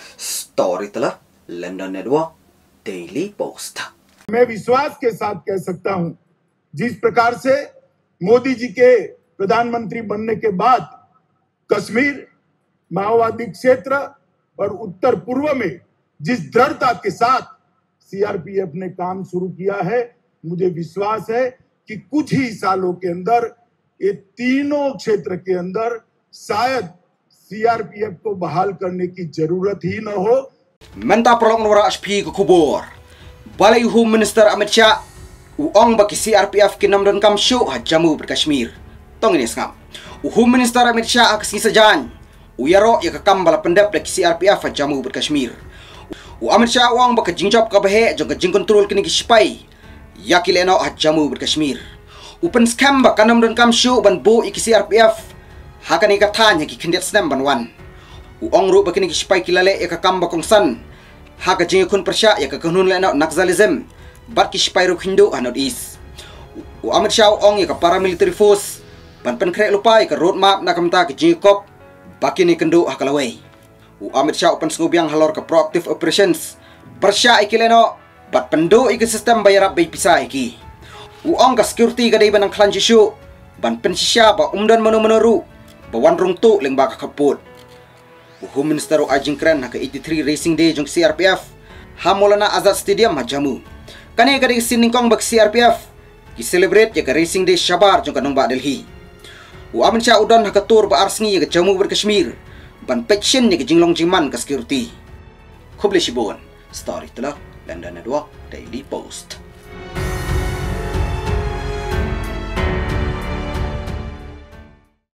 Story telah London Network Daily Post। मैं विश्वास के साथ कह सकता हूं, जिस प्रकार से मोदी जी के प्रधानमंत्री बनने के बाद कश्मीर माओवादी क्षेत्र और उत्तर पूर्व में जिस दृढ़ता के साथ सीआरपीएफ ने काम शुरू किया है, मुझे विश्वास है कि कुछ ही सालों के अंदर ये तीनों क्षेत्र के अंदर शायद सीआरपीएफ को बहाल करने की जरूरत ही न हो। Menta prolong nora HP ke kubur. Balai Home Minister Amit Shah uang bagi CRPF kinam dan kamsyu hajamu berkashmir. Tong ini skam. Home Minister Amit Shah aksi sajan. Uyaro ya kekam bala pendap bagi CRPF hajamu berkashmir. Amit Shah uang bagi jingjap kabehe jong jing kontrol kini kispai. Yakileno hajamu berkashmir. Upen skam bak kanam dan kamsyu ban bo iki CRPF. Hakan ikatan yaki kendet snam banwan. Uang ru bakini kispai kilale ya kekam bakong san. Haka jingkun persya ya kekunun lena Naxalism. Bat kispai ru Hindu anot is. Amit Shah uang ya ke paramilitary force. Ban penkrek lupai ke roadmap na kamta ke jingkop. Bakini kendu hakalaway. Amit Shah upan sengubiang halor ke proactive operations. Persya ikileno. Bat pendu iki sistem bayarap bay pisah iki. Uang ke security gadai banang klan jisyu. Ban pensisya ba umdan menu-menuru. Bawan rung tu leng baka kaput. Home Minister ajing keren ke 83 Racing Day jong CRPF. Hamolana Azad Stadium hajamu. Kani gadai siningkong bak CRPF. Ki celebrate ya ke Racing Day Shabar jong kanong ba Delhi. Amit Shah udan hakatur ba arsngi ya ke jamu berkashmir. Ban pection ya ke jinglong jiman ke security. Kubli shibon. Story telah London Network Daily Post.